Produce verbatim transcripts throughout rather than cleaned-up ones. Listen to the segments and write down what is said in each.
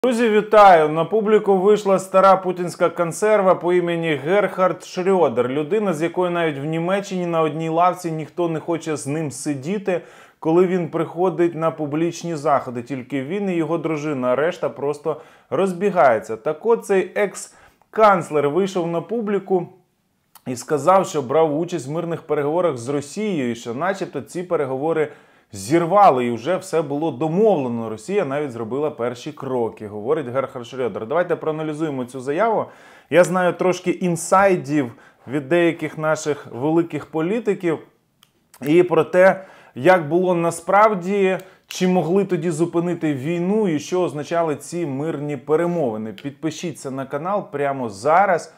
Друзі, вітаю! На публіку вийшла стара путінська консерва по імені Герхард Шрьодер. Людина, з якою навіть в Німеччині на одній лавці ніхто не хоче з ним сидіти, коли він приходить на публічні заходи. Тільки він і його дружина, а решта просто розбігається. Так от цей екс-канцлер вийшов на публіку і сказав, що брав участь в мирних переговорах з Росією, і що начебто ці переговори зірвали і вже все було домовлено. Росія навіть зробила перші кроки, говорить Герхард Шрьодер. Давайте проаналізуємо цю заяву. Я знаю трошки інсайдів від деяких наших великих політиків і про те, як було насправді, чи могли тоді зупинити війну і що означали ці мирні перемовини. Підпишіться на канал прямо зараз.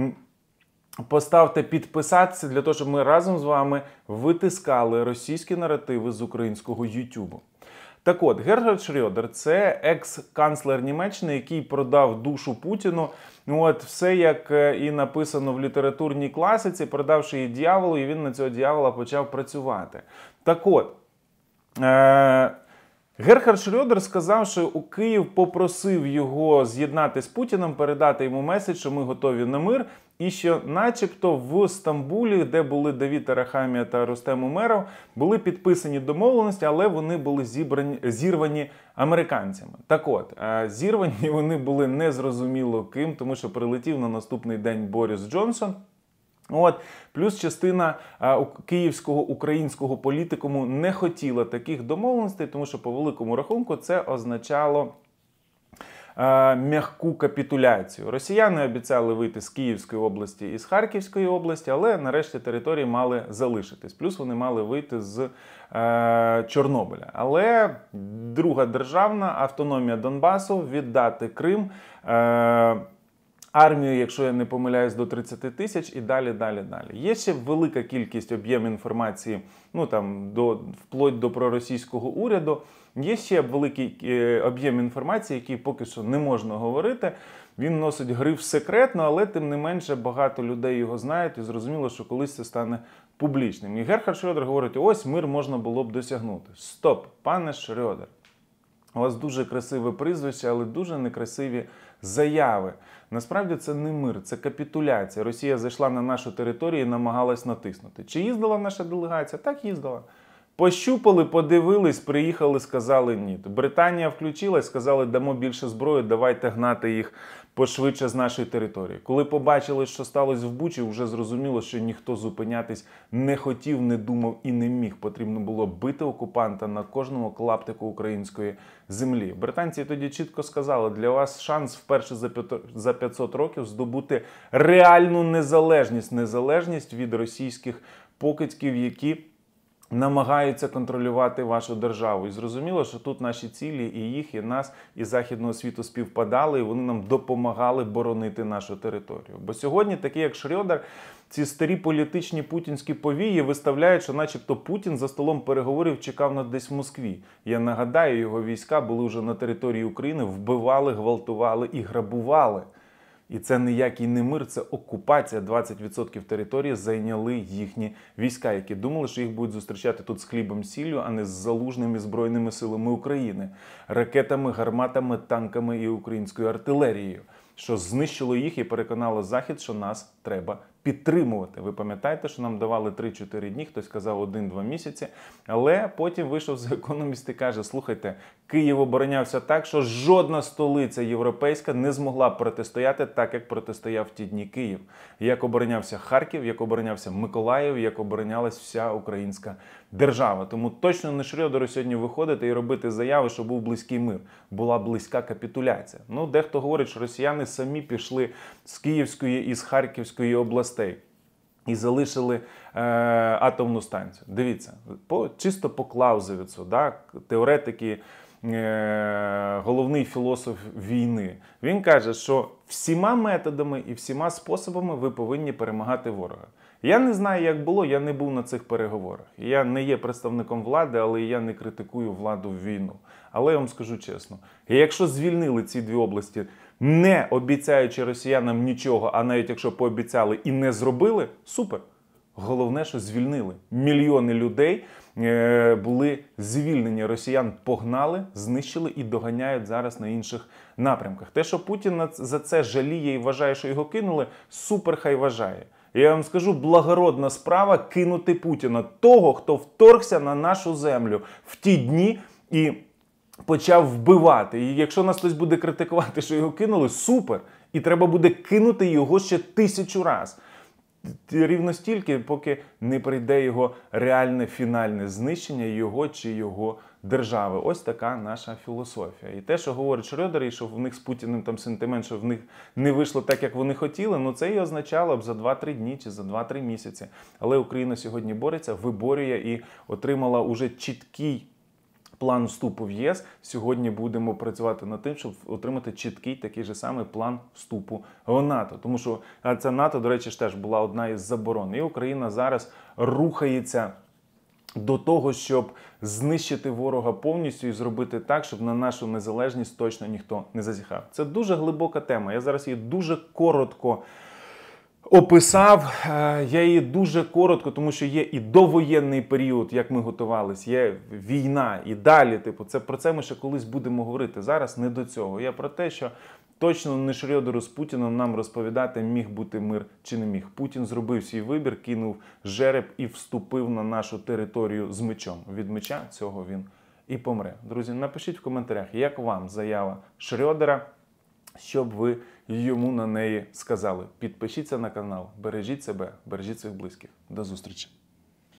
Поставте підписатися для того, щоб ми разом з вами витискали російські наративи з українського Ютубу. Так от, Герхард Шрьодер – це екс-канцлер Німеччини, який продав душу Путіну. От, все, як і написано в літературній класиці, продавши її дьяволу, і він на цього дьявола почав працювати. Так от, е Герхард Шрьодер сказав, що у Київ попросив його з'єднати з Путіним, передати йому меседж, що ми готові на мир, і що начебто в Стамбулі, де були Давід Арахамія та Рустем Умеров, були підписані домовленості, але вони були зібрані, зірвані американцями. Так от, зірвані вони були незрозуміло ким, тому що прилетів на наступний день Борис Джонсон. От, плюс частина а, київського українського політикуму не хотіла таких домовленостей, тому що по великому рахунку це означало а, м'яку капітуляцію. Росіяни обіцяли вийти з Київської області і з Харківської області, але нарешті території мали залишитись. Плюс вони мали вийти з а, Чорнобиля. Але друга державна автономія Донбасу, віддати Крим, а, армію, якщо я не помиляюсь, до тридцяти тисяч і далі, далі, далі. Є ще велика кількість об'єм інформації, ну там, до, вплоть до проросійського уряду. Є ще великий е, об'єм інформації, який поки що не можна говорити. Він носить гриф секретно, але тим не менше багато людей його знають і зрозуміло, що колись це стане публічним. І Герхард Шрьодер говорить, ось мир можна було б досягнути. Стоп, пане Шрьодер. У вас дуже красиве прізвище, але дуже некрасиві заяви. Насправді це не мир, це капітуляція. Росія зайшла на нашу територію і намагалась натиснути. Чи їздила наша делегація? Так, їздила. Пощупали, подивились, приїхали, сказали ні. Британія включилась, сказали, дамо більше зброї, давайте гнати їх пошвидше з нашої території. Коли побачили, що сталося в Бучі, вже зрозуміло, що ніхто зупинятись не хотів, не думав і не міг. Потрібно було бити окупанта на кожному клаптику української землі. Британці тоді чітко сказали, для вас шанс вперше за п'ятсот років здобути реальну незалежність. Незалежність від російських покидьків, які намагаються контролювати вашу державу. І зрозуміло, що тут наші цілі і їх, і нас, і західного світу співпадали, і вони нам допомагали боронити нашу територію. Бо сьогодні такі, як Шрьодер, ці старі політичні путінські повії виставляють, що начебто Путін за столом переговорів чекав на десь в Москві. Я нагадаю, його війська були вже на території України, вбивали, гвалтували і грабували. І це ніякий не мир, це окупація. двадцять відсотків території зайняли їхні війська, які думали, що їх будуть зустрічати тут з хлібом сіллю, а не з залужними Збройними силами України, ракетами, гарматами, танками і українською артилерією, що знищило їх і переконало Захід, що нас треба підтримувати. Ви пам'ятаєте, що нам давали три-чотири дні, хтось казав один-два місяці, але потім вийшов з Економіст і каже, слухайте, Київ оборонявся так, що жодна столиця європейська не змогла протистояти так, як протистояв в ті дні Київ. Як оборонявся Харків, як оборонявся Миколаїв, як оборонялась вся українська держава. Тому точно не Шрьодеру сьогодні виходити і робити заяви, що був близький мир. Була близька капітуляція. Ну, дехто говорить, що росіяни самі пішли з Київської і з Харківської областей і залишили е, атомну станцію. Дивіться, по, чисто по Клаузевіцу, да, теоретики, е, головний філософ війни, він каже, що всіма методами і всіма способами ви повинні перемагати ворога. Я не знаю, як було, я не був на цих переговорах. Я не є представником влади, але я не критикую владу в війну. Але я вам скажу чесно, якщо звільнили ці дві області, не обіцяючи росіянам нічого, а навіть якщо пообіцяли і не зробили, супер. Головне, що звільнили. Мільйони людей е, були звільнені. Росіян погнали, знищили і доганяють зараз на інших напрямках. Те, що Путін за це жаліє і вважає, що його кинули, супер хай вважає. Я вам скажу, благородна справа кинути Путіна, того, хто вторгся на нашу землю в ті дні і почав вбивати. І якщо нас хтось буде критикувати, що його кинули, супер. І треба буде кинути його ще тисячу раз. Рівно стільки, поки не прийде його реальне фінальне знищення його чи його держави. Ось така наша філософія. І те, що говорить Шрёдер, і що в них з Путіним там сентимент, що в них не вийшло так, як вони хотіли, ну це і означало б за два-три дні чи за два-три місяці. Але Україна сьогодні бореться, виборює і отримала уже чіткий план вступу в ЄС. Сьогодні будемо працювати над тим, щоб отримати чіткий такий же самий план вступу в НАТО. Тому що ця НАТО, до речі, ж теж була одна із заборон. І Україна зараз рухається до того, щоб знищити ворога повністю і зробити так, щоб на нашу незалежність точно ніхто не зазіхав. Це дуже глибока тема. Я зараз її дуже коротко описав. Я її дуже коротко, тому що є і довоєнний період, як ми готувались, є війна і далі. Типу, це про це ми ще колись будемо говорити. Зараз не до цього. Я про те, що точно не Шрёдеру з Путіним нам розповідати, міг бути мир чи не міг. Путін зробив свій вибір, кинув жереб і вступив на нашу територію з мечом. Від меча цього він і помре. Друзі, напишіть в коментарях, як вам заява Шрёдера, щоб ви йому на неї сказали. Підпишіться на канал, бережіть себе, бережіть своїх близьких. До зустрічі!